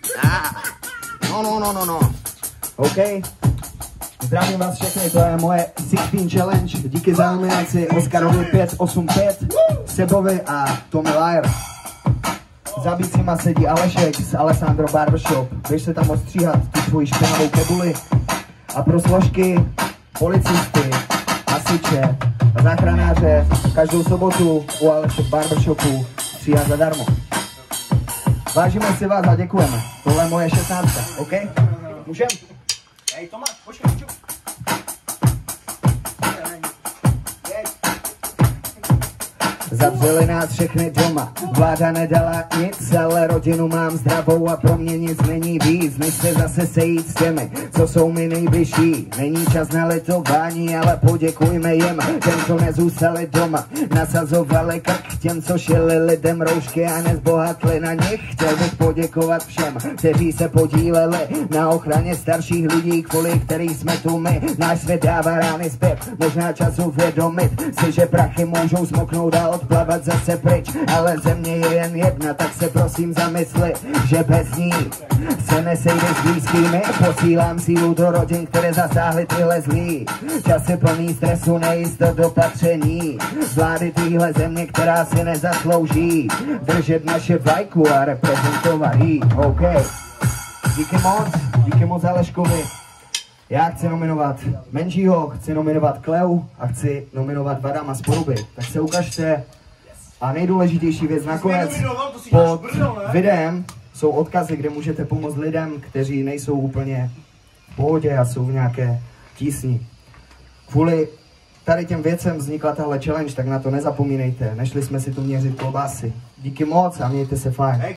No. OK. Zdravím vás všechny, to je moje 16 challenge. Díky za nominaci Oscarovi 585, Sebovi a Tommy Lyer. Za bicima sedí Alešek z Alessandro Barbershop. Běž se tam ostříhat tu svoji špinavou kebuli. A pro složky, policisty, hasiče a záchranáře každou sobotu u Alešek Barbershopu stříhat zadarmo. Vážíme si vás a děkujeme. Tohle je moje 16. OK? Můžem? Hej, Tomáš, počkej. Zavřeli nás všechny doma, vláda nedala nic, ale rodinu mám zdravou a pro mě nic není víc, než se zase sejít s těmi, co jsou mi nejbližší. Není čas na litování, ale poděkujme jim, těm, co nezůstali doma, nasazovali krk těm, co šili lidem roušky a nezbohatli na nich. Chtěl bych poděkovat všem, kteří se podíleli na ochraně starších lidí, kvůli kterých jsme tu my. Náš svět dává rány zpět, možná čas uvědomit si, že prachy můžou zmoknout a odplavat zase pryč, ale země je jen jedna, tak se prosím zamysli, že bez ní se nesejde s blízkými. Posílám sílu do rodin, které zasáhly tyhle zlý časy plný stresu, nejistot, opatření vlády téhle země, která si nezaslouží držet naše vlajku a reprezentovat jí. OK. Díky moc Aleškovi. Já chci nominovat Menžího, chci nominovat Kleu a chci nominovat Vadama z Poruby. Tak se ukažte. A nejdůležitější věc nakonec, pod videem jsou odkazy, kde můžete pomoct lidem, kteří nejsou úplně v pohodě a jsou v nějaké tísni. Kvůli tady těm věcem vznikla tahle challenge, tak na to nezapomínejte. Nešli jsme si tu měřit klobásy. Díky moc a mějte se fajn.